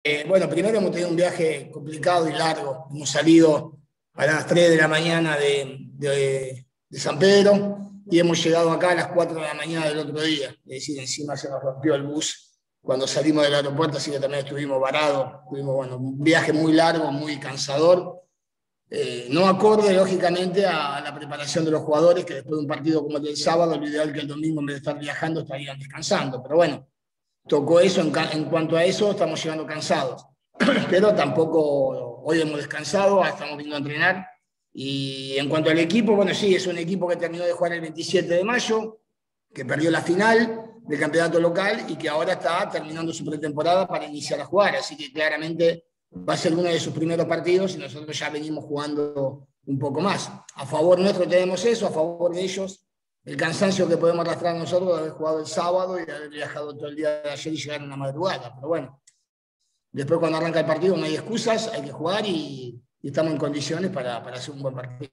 Bueno, primero hemos tenido un viaje complicado y largo. Hemos salido a las 3 de la mañana de San Pedro y hemos llegado acá a las 4 de la mañana del otro día. Es decir, encima se nos rompió el bus cuando salimos del aeropuerto, así que también estuvimos varados. Tuvimos, bueno, un viaje muy largo, muy cansador. No acorde, lógicamente, a la preparación de los jugadores, que después de un partido como el del sábado, lo ideal que el domingo, en vez de estar viajando, estarían descansando. Pero bueno, tocó eso. En cuanto a eso, estamos llegando cansados. Pero tampoco hoy hemos descansado, estamos viendo a entrenar. Y en cuanto al equipo, bueno, sí, es un equipo que terminó de jugar el 27 de mayo, que perdió la final del campeonato local y que ahora está terminando su pretemporada para iniciar a jugar. Así que claramente va a ser uno de sus primeros partidos y nosotros ya venimos jugando un poco más. A favor nuestro tenemos eso, a favor de ellos el cansancio que podemos arrastrar nosotros de haber jugado el sábado y de haber viajado todo el día de ayer y llegar en la madrugada. Pero bueno, después cuando arranca el partido no hay excusas, hay que jugar y estamos en condiciones para hacer un buen partido.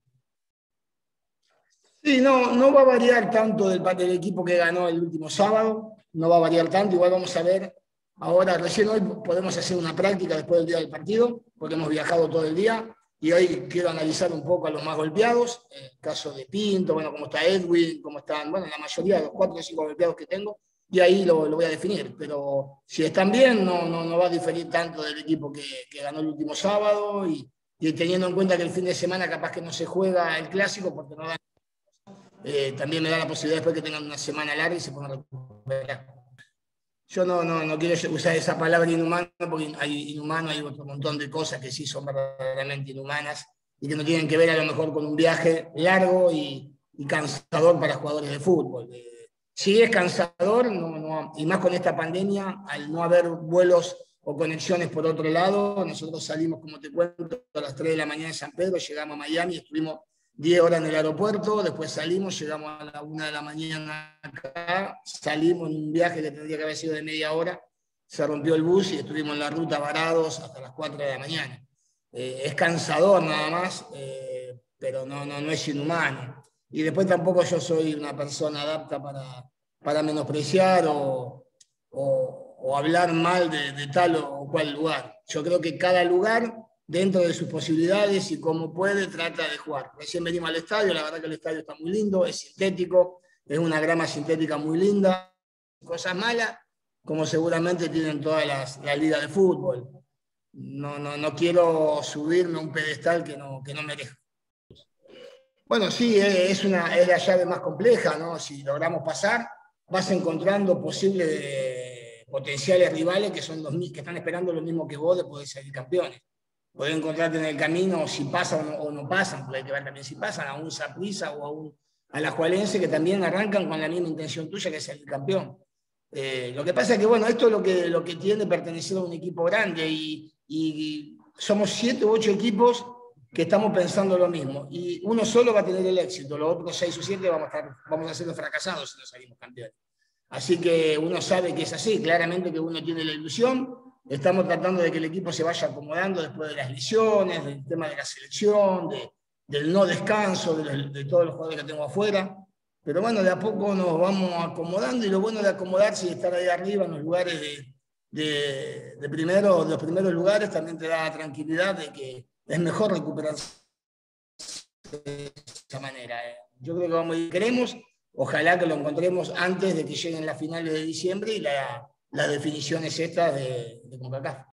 Sí, no va a variar tanto del equipo que ganó el último sábado, no va a variar tanto, igual vamos a ver. Ahora, recién hoy podemos hacer una práctica después del día del partido, porque hemos viajado todo el día, y hoy quiero analizar un poco a los más golpeados, el caso de Pinto, bueno, cómo está Edwin, cómo están, bueno, la mayoría de los 4 o 5 golpeados que tengo, y ahí lo voy a definir, pero si están bien, no va a diferir tanto del equipo que ganó el último sábado, y teniendo en cuenta que el fin de semana capaz que no se juega el clásico, porque no dan, también me da la posibilidad después que tengan una semana larga y se puedan recuperar. Yo no quiero usar esa palabra inhumano, porque hay otro montón de cosas que sí son verdaderamente inhumanas y que no tienen que ver a lo mejor con un viaje largo y cansador para jugadores de fútbol. Sí es cansador, y más con esta pandemia, al no haber vuelos o conexiones por otro lado. Nosotros salimos, como te cuento, a las 3 de la mañana de San Pedro, llegamos a Miami, estuvimos 10 horas en el aeropuerto, después salimos, llegamos a la 1 de la mañana acá, salimos en un viaje que tendría que haber sido de media hora, se rompió el bus y estuvimos en la ruta varados hasta las 4 de la mañana. Es cansador nada más, pero no es inhumano. Y después tampoco yo soy una persona adapta para menospreciar o hablar mal de tal o cual lugar. Yo creo que cada lugar, dentro de sus posibilidades y como puede, trata de jugar. Recién venimos al estadio, la verdad que el estadio está muy lindo, es sintético, es una grama sintética muy linda. Cosas malas, como seguramente tienen todas las ligas de fútbol. No quiero subirme a un pedestal que no merezco. Bueno, sí, es la llave más compleja, ¿no? Si logramos pasar, vas encontrando posibles potenciales rivales que están esperando lo mismo que vos de poder salir campeones. Podés encontrarte en el camino si pasan o no pasan, porque hay que ver también si pasan a un Saprissa o a un Alajuelense, que también arrancan con la misma intención tuya, que es salir campeón. Lo que pasa es que, bueno, esto es lo que tiene pertenecer a un equipo grande y somos 7 u 8 equipos que estamos pensando lo mismo. Y uno solo va a tener el éxito, los otros 6 o 7 vamos a ser los fracasados si no salimos campeones. Así que uno sabe que es así, claramente que uno tiene la ilusión. Estamos tratando de que el equipo se vaya acomodando después de las lesiones, del tema de la selección, del no descanso, de todos los jugadores que tengo afuera. Pero bueno, de a poco nos vamos acomodando, y lo bueno de acomodarse y estar ahí arriba en los lugares de los primeros lugares también te da tranquilidad de que es mejor recuperarse de esa manera. Yo creo que vamos a ir, queremos, ojalá que lo encontremos antes de que lleguen las finales de diciembre y las definiciones estas de CONCACAF.